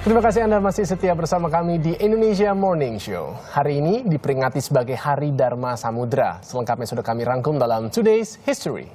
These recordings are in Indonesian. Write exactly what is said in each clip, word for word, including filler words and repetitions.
Terima kasih Anda masih setia bersama kami di Indonesia Morning Show. Hari ini diperingati sebagai Hari Dharma Samudra. Selengkapnya sudah kami rangkum dalam Today's History.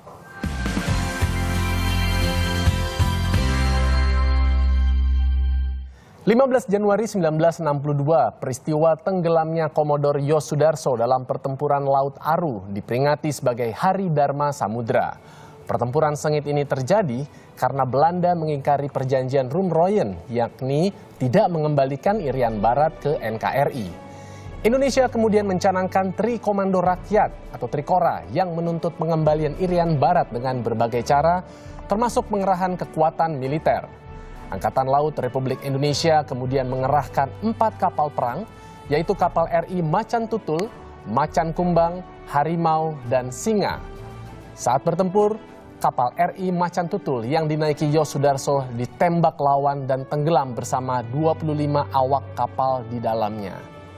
lima belas Januari seribu sembilan ratus enam puluh dua, peristiwa tenggelamnya Komodor Yos Sudarso dalam pertempuran Laut Aru diperingati sebagai Hari Dharma Samudra. Pertempuran sengit ini terjadi karena Belanda mengingkari perjanjian Roem-Royen, yakni tidak mengembalikan Irian Barat ke N K R I. Indonesia kemudian mencanangkan Tri Komando Rakyat atau Trikora yang menuntut pengembalian Irian Barat dengan berbagai cara, termasuk pengerahan kekuatan militer. Angkatan Laut Republik Indonesia kemudian mengerahkan empat kapal perang, yaitu kapal R I Macan Tutul, Macan Kumbang, Harimau, dan Singa. Saat bertempur, kapal R I Macan Tutul yang dinaiki Yos Sudarso ditembak lawan dan tenggelam bersama dua puluh lima awak kapal di dalamnya.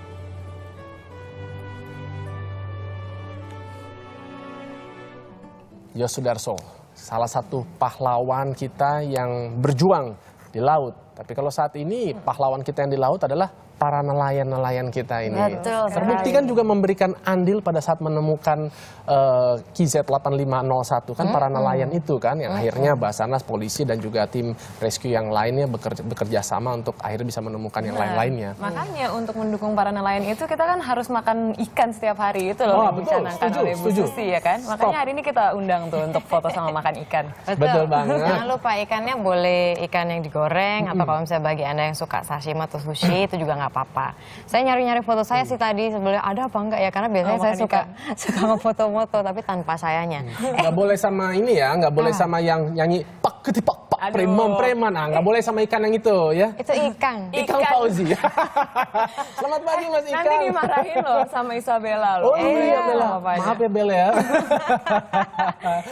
Yos Sudarso, salah satu pahlawan kita yang berjuang di laut. Tapi kalau saat ini pahlawan kita yang di laut adalah para nelayan-nelayan kita ini. Betul, terbukti kan juga memberikan andil pada saat menemukan uh, Q Z delapan lima nol satu kan, hmm, para nelayan hmm. itu kan yang hmm. akhirnya Basarnas, polisi dan juga tim rescue yang lainnya bekerja, bekerja sama untuk akhirnya bisa menemukan yang lain-lainnya. Makanya hmm. untuk mendukung para nelayan itu kita kan harus makan ikan setiap hari, itu loh oh, yang dicanangkan oleh Bu Susi ya kan. Makanya Stop. hari ini kita undang tuh untuk foto sama makan ikan. Betul, Betul banget. Jangan lupa ikannya boleh ikan yang digoreng hmm. atau kalau misalnya bagi Anda yang suka sashimi atau sushi itu juga nggak apa-apa. Saya nyari-nyari foto saya sih tadi sebenarnya ada apa enggak ya, karena biasanya oh, saya suka ikan. suka ngefoto-foto tapi tanpa sayanya. Nggak boleh sama ini ya, nggak boleh ah. sama yang nyanyi pak ketipak pak preman preman, ah nggak boleh sama ikan yang itu ya. Itu ikan. Ikan Fauzi. Selamat pagi Mas Ikan. Nanti dimarahin loh sama Isabella loh. Oh iya, Bella. Maaf ya Bella ya.